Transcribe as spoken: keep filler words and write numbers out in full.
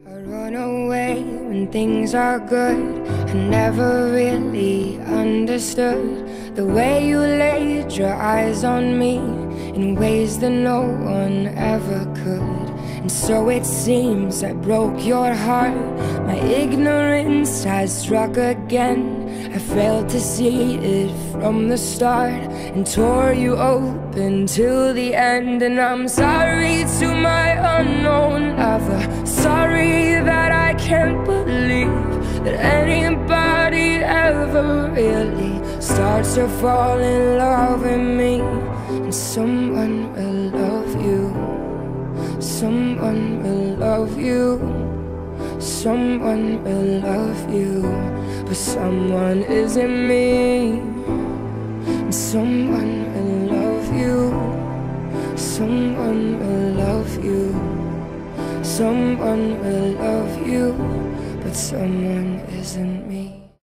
I run away when things are good. I never really understood the way you laid your eyes on me in ways that no one ever could. And so it seems I broke your heart. My ignorance has struck again. I failed to see it from the start and tore you open till the end. And I'm sorry to my unknown lover. Sorry that I can't believe that anybody ever really starts to fall in love with me. And someone will love you. Someone will love you. Someone will love you. But someone isn't me. And someone will love you. Someone will love you. Someone will love you. But someone isn't me.